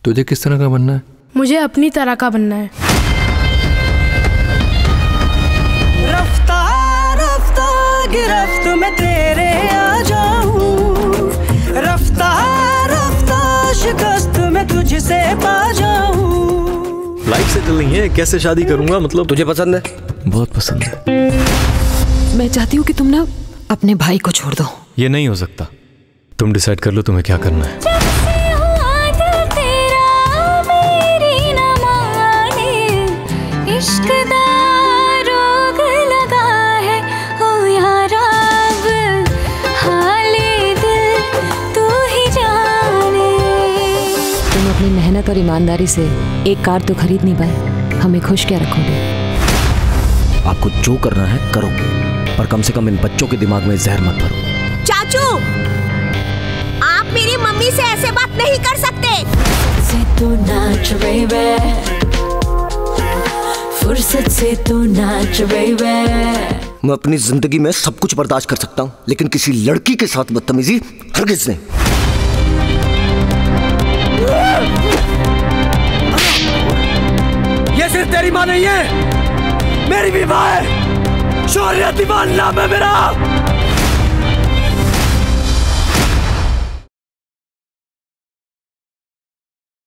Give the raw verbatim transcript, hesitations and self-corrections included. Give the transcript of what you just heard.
तुझे किस तरह का बनना है? मुझे अपनी तरह का बनना है। रफ्ता रफ्ता गिरफ्त में तेरे आ जाऊं, रफ्ता रफ्ता शिकस्त में तुझसे पा जाऊं। लाइफ से दिल नहीं है, कैसे शादी करूंगा? मतलब तुझे पसंद है? बहुत पसंद है। मैं चाहती हूँ कि तुम ना अपने भाई को छोड़ दो। ये नहीं हो सकता। तुम डिसाइड कर लो तुम्हें क्या करना है। तुम अपनी मेहनत और ईमानदारी से एक कार तो खरीद नहीं पाए, हमें खुश क्या रखोगे? आपको जो करना है करो, पर कम से कम इन बच्चों के दिमाग में जहर मत भरो। चाचू, आप मेरी मम्मी से ऐसे बात नहीं कर सकते। से तू नाच बेबे, फुर्सत से तू नाच बेबे। मैं अपनी जिंदगी में सब कुछ बर्दाश्त कर सकता हूँ, लेकिन किसी लड़की के साथ बदतमीजी हरगिज नहीं। ये सिर्फ तेरी माँ नहीं है, मेरी भी माँ है। शौर्य दीवान नाम है मेरा।